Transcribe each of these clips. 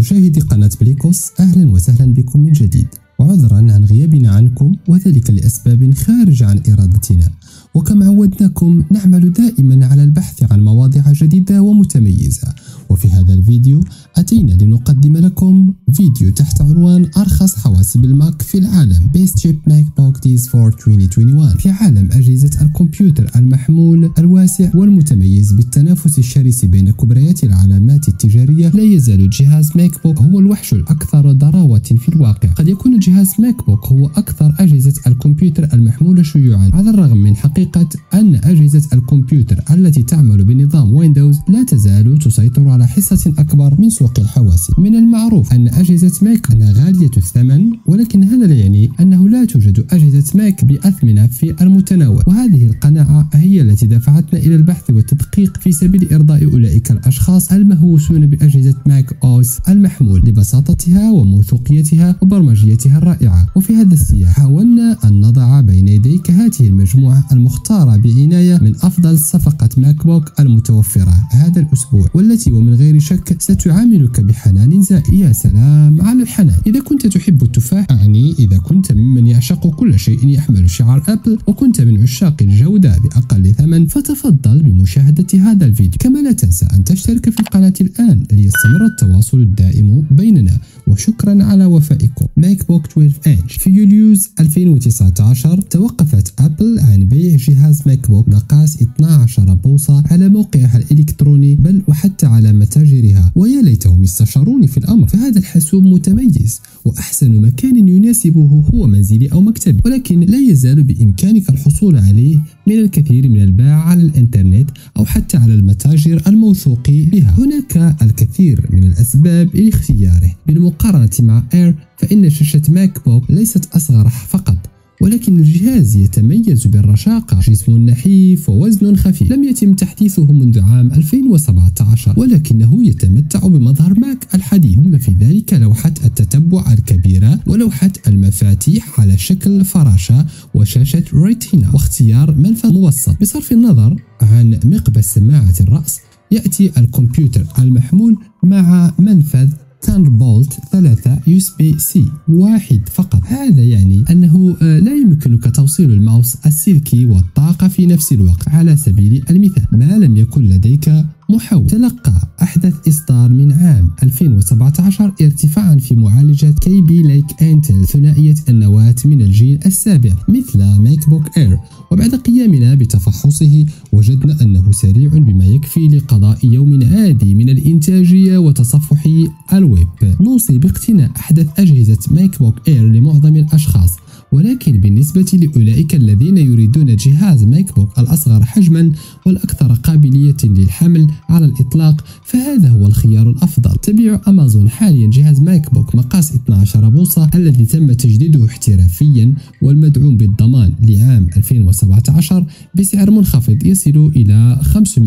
مشاهدي قناة بليكوس، أهلا وسهلا بكم من جديد، وعذرا عن غيابنا عنكم وذلك لأسباب خارجة عن إرادتنا. وكما عودناكم نعمل دائما على البحث عن مواضيع جديدة ومتميزة، وفي هذا الفيديو أتينا لنقدم لكم فيديو تحت عنوان أرخص حواسب الماك في العالم Best Cheap MacBook Deals for 2021. في عالم أجهزة الكمبيوتر المحمول الواسع والمتميز بالتنافس الشرس بين كبريات العلامات التجارية، لا يزال جهاز ماك بوك هو الوحش الأكثر ضراوة في الواقع. قد يكون جهاز ماك بوك هو أكثر أجهزة الكمبيوتر المحمول شيوعا، على الرغم من حقيقة أن أجهزة الكمبيوتر التي تعمل بنظام ويندوز لا تزال تسيطر على حصة أكبر من سوق الحواسب. من المعروف أن أجهزة ماك أنها غالية الثمن، ولكن هذا لا يعني أنه لا توجد أجهزة ماك بأثمنة في المتناول، وهذه القناعة هي التي دفعتنا إلى البحث والتدقيق في سبيل إرضاء أولئك الأشخاص المهووسون بأجهزة ماك أوس المحمول لبساطتها وموثوقيتها وبرمجيتها الرائعة. وفي هذا السياق حاولنا أن نضع بين يديك هذه المجموعة المختارة بعناية من أفضل صفقة ماك بوك المتوفرة هذا الأسبوع، والتي ومن غير شك ستعاملك بحنان زائد. يا سلام على الحنان! إذا كنت تحب التفاح، أعني إذا كنت ممن يعشق كل شيء يحمل شعار أبل، وكنت من عشاق الجودة بأقل ثمن، فتفضل بمشاهدة هذا الفيديو. كما لا تنسى أن تشترك في القناة الآن ليستمر التواصل الدائم بيننا، وشكرا على وفائكم. ماك بوك 12 إنش. في يوليوز 2019 توقفت أبل عن بيع جهاز ماك بوك مقاس 12 بوصة على موقعها الإلكتروني، بل وحتى على متاجرها، ويا ليتهم استشاروني في الأمر، فهذا الحاسوب متميز، وأحسن مكان يناسبه هو منزلي أو مكتبي، ولكن لا يزال بإمكانك الحصول عليه من الكثير من الباع على الإنترنت أو حتى على المتاجر الموثوق بها. هناك الكثير من الأسباب لاختياره. بالمقارنة مع إير، فإن شاشة ماك بوك ليست أصغر فقط، ولكن الجهاز يتميز بالرشاقة، جسم نحيف ووزن خفيف. لم يتم تحديثه منذ عام 2017، ولكنه يتمتع بمظهر ماك الحديث، بما في ذلك لوحة التتبع الكبيرة ولوحة المفاتيح على شكل فراشة وشاشة ريتينا واختيار منفذ موسط. بصرف النظر عن مقبس سماعة الرأس، يأتي الكمبيوتر المحمول مع منفذ ثاندربولت 3 USB-C واحد فقط. هذا يعني أنه لا يمكنك توصيل الماوس السلكي والطاقة في نفس الوقت. على سبيل المثال، ما لم يكن لديك محول. تلقى أحدث إصدار من عام 2017 ارتفاعا في معالجة كيبي ليك انتل ثنائية النواة من الجيل السابع مثل ماك بوك إير، وبعد قيامنا بتفحصه وجدنا أنه سريع بما يكفي لقضاء يوم عادي من الإنتاجية وتصفح الويب. نوصي باقتناء أحدث أجهزة ماك بوك إير لمعظم الأشخاص، ولكن بالنسبة لأولئك الذين يريدون جهاز ماك بوك الأصغر حجما والأكثر قابلية للحمل على الإطلاق، فهذا هو الخيار الأفضل. تبيع أمازون حاليا جهاز ماك بوك مقاس 12 بوصة الذي تم تجديده احترافيا والمدعوم بالضمان لعام 2017 بسعر منخفض يصل إلى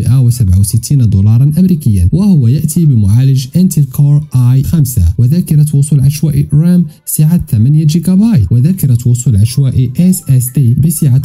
$567 أمريكيا، وهو يأتي بمعالج انتل كور i5 وذاكرة وصول عشوائي رام سعة 8 جيجا بايت، وذاكرة وصول عشوائي SSD بسعة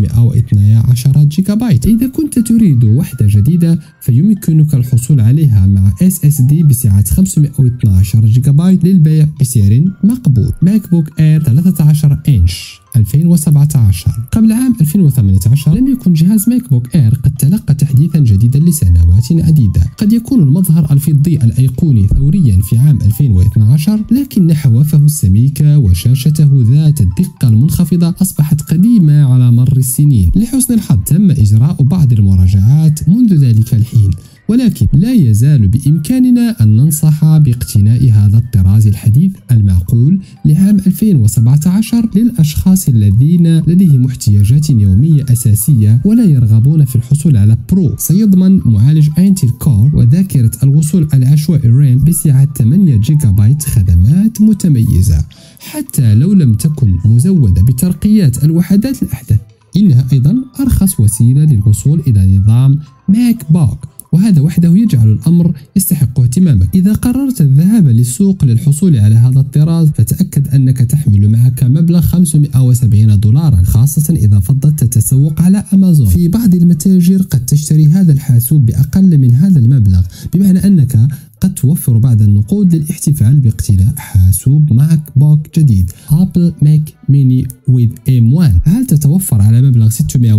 512 جيجا بايت. إذا كنت تريد وحدة جديدة فيمكنك الحصول عليها مع SSD بسعة 512 جيجا بايت للبيع بسعر مقبول. ماك بوك إير 13 إنش 2017. قبل عام 2018 لم يكن جهاز ماك بوك إير قد تلقى تحديثا جديدا لسنوات عديدة. قد يكون المظهر الفضي الأيقوني ثوريا في عام 2012، لكن حوافه السميكة وشاشته ذات الدقة المنخفضة أصبحت قديمة على مر السنين. لحسن الحظ تم إجراء بعض المراجعات منذ ذلك الحين، ولكن لا يزال بإمكاننا أن ننصح باقتناء هذا الطراز الحديث المعقول لعام 2017 للأشخاص الذين لديهم احتياجات يومية أساسية ولا يرغبون في الحصول على برو. سيضمن معالج انتل كور وذاكرة الوصول العشوائي رام بسعة 8 جيجا بايت خدمات متميزة، حتى لو لم تكن مزودة بترقيات الوحدات الأحدث. إنها أيضا أرخص وسيلة للوصول إلى نظام ماك بوك، وهذا وحده يجعل الأمر يستحق اهتمامك. إذا قررت الذهاب للسوق للحصول على هذا الطراز، فتأكد أنك تحمل معك مبلغ $570، خاصة إذا فضلت تتسوق على أمازون. في بعض المتاجر قد تشتري هذا الحاسوب بأقل من هذا المبلغ، بمعنى أنك قد توفر بعض النقود للاحتفال باقتناء حاسوب ماك بوك جديد ابل ماك ميني with M1. هل تتوفر على مبلغ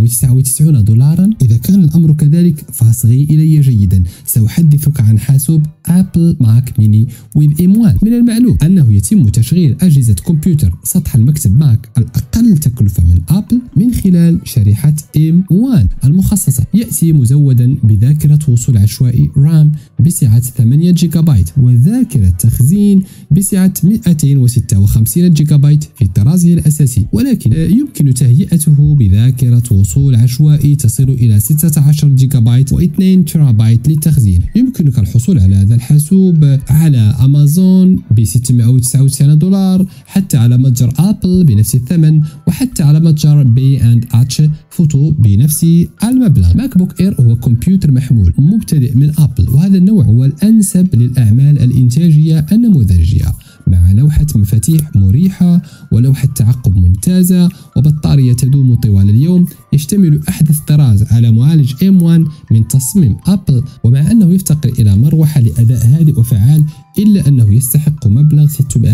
$699 إذا كان الأمر كذلك فاصغي إلي جيدا، سأحدثك عن حاسوب ابل ماك ميني with M1. من المعلوم أنه يتم تشغيل أجهزة كمبيوتر سطح المكتب ماك الأقل تكلفة من ابل من خلال شريحة M1 المخصصة. يأتي مزودا بذاكرة وصول عشوائي رام بسعة 8 جيجا بايت وذاكرة تخزين بسعة 256 جيجا بايت في طرازه الأساسي، ولكن يمكن تهيئته بذاكرة وصول عشوائي تصل إلى 16 جيجا بايت و2 تيرا بايت للتخزين. يمكنك الحصول على هذا الحاسوب على أمازون ب $699 حتى على متجر أبل بنفس الثمن وحتى على متجر بي أند اتش فوتو بنفس المبلغ. ماك بوك اير هو كمبيوتر محمول مبتدئ من أبل، وهذا النوع هو الأنسب للأعمال الإنتاجية النموذجية مع لوحة مفاتيح مريحة ولوحة تعقب ممتازة وبطارية تدوم طوال اليوم. يشتمل أحدث طراز على معالج M1 من تصميم أبل، ومع أنه يفتقر إلى مروحة لأداء هادئ وفعال إلا أنه يستحق مبلغ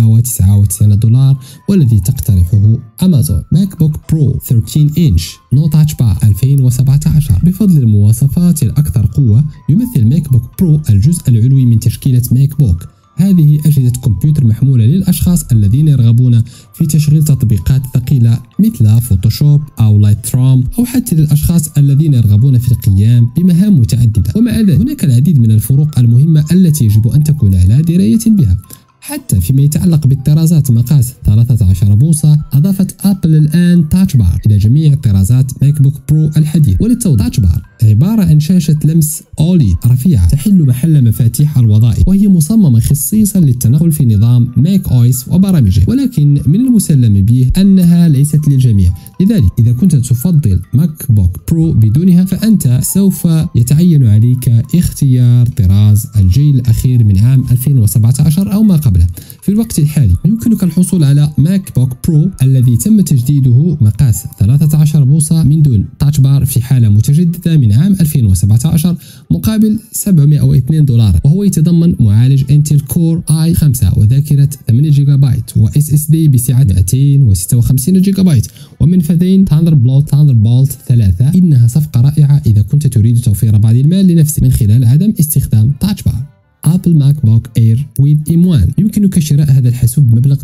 $699 والذي تقترحه أمازون. ماك بوك برو 13 إنش نو تاتش بار 2017. بفضل المواصفات الأكثر قوة يمثل ماك بوك برو الجزء العلوي من تشكيلة ماك بوك. هذه أجهزة كمبيوتر محمولة للأشخاص الذين يرغبون في تشغيل تطبيقات ثقيلة مثل فوتوشوب أو لايتروم، أو حتى للأشخاص الذين يرغبون في القيام بمهام متعددة. ومع ذلك هناك العديد من الفروق المهمة التي يجب أن تكون على دراية بها. حتى فيما يتعلق بالطرازات مقاس 13 بوصة، أضافت أبل الآن تاتش بار إلى جميع طرازات ماك بوك برو الحديث. وللتوضيح، تاتش بار عبارة عن شاشة لمس أوليد رفيعة تحل محل مفاتيح الوظائف، وهي مصممة خصيصا للتنقل في نظام ماك أويس وبرامجه، ولكن من المسلم به أنها ليست للجميع. لذلك إذا كنت تفضل ماك بوك برو بدونها فأنت سوف يتعين عليك اختيار طراز الجيل الأخير من عام 2017 أو ما قبله. في الوقت الحالي يمكنك الحصول على ماك بوك برو الذي تم تجديده مقاس 13 بوصة من دون تاتش بار في حالة متجددة من عام 2017 مقابل $702، وهو يتضمن معالج انتل كور i5 وذاكرة 8 جيجا بايت و SSD بسعة 256 جيجا بايت ومنفذين ثاندربولت 3. إنها صفقة رائعة إذا كنت تريد توفير بعض المال لنفسك من خلال عدم استخدام تاتش بار. أبل ماك بوك إير with M1. يمكنك شراء هذا الحاسوب بمبلغ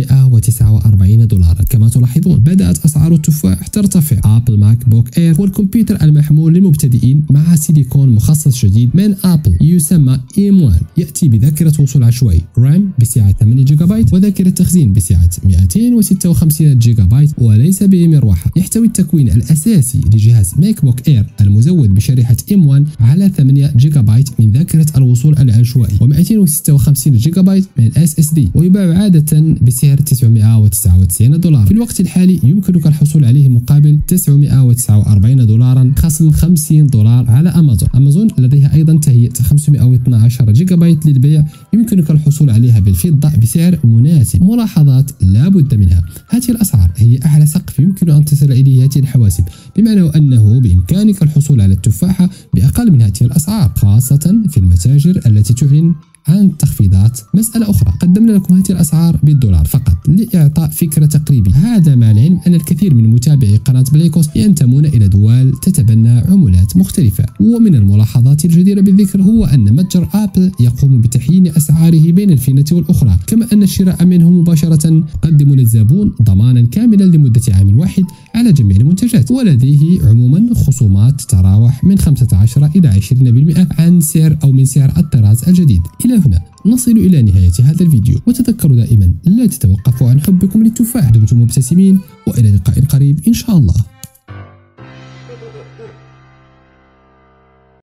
$949. كما تلاحظون بدأت أسعار التفاح ترتفع. أبل ماك بوك إير هو الكمبيوتر المحمول للمبتدئين مع سيليكون مخصص جديد من أبل يسمى M1. يأتي بذاكرة وصول عشوائي رام بسعة 8 جيجا بايت وذاكرة تخزين بسعة 256 جيجا بايت وليس به مروحة. يحتوي التكوين الأساسي لجهاز ماك بوك إير المزود بشريحة M1 على 8 جيجا بايت من ذاكرة الوصول العشوائي و256 جيجا بايت من SSD، ويباع عادة بسعر $999. في الوقت الحالي يمكنك الحصول عليه مقابل $949 خصم $50 على أمازون لديها أيضا تهيئة 512 جيجا بايت للبيع، يمكنك الحصول عليها بالفضة بسعر مناسب. ملاحظات لا بد منها: هذه الأسعار هي أعلى سقف يمكن أن تصل إليه هذه الحواسب، بمعنى أنه بإمكانك الحصول على التفاحة بأقل من هذه الأسعار، خاصة في المتاجر التي تعلن عن تخفيضات. مسألة أخرى، قدمنا لكم هذه الأسعار بالدولار فقط لإعطاء فكرة تقريبية. هذا مع العلم أن الكثير من متابعي قناة بليكوس ينتمون إلى دول تتبنى عملات مختلفة. ومن الملاحظات الجديرة بالذكر هو أن متجر أبل يقوم بتحيين أسعاره بين الفينة والأخرى، كما أن الشراء منه مباشرة يقدم للزبون ضمانا كاملا لمدة عام واحد على جميع المنتجات، ولديه عموما خصومات تتراوح من 15 إلى 20% عن سعر أو من سعر الطراز الجديد. إلى هنا نصل إلى نهاية هذا الفيديو، وتذكروا دائما لا تتوقفوا عن حبكم للتفاح. دمتم مبتسمين وإلى لقاء قريب إن شاء الله.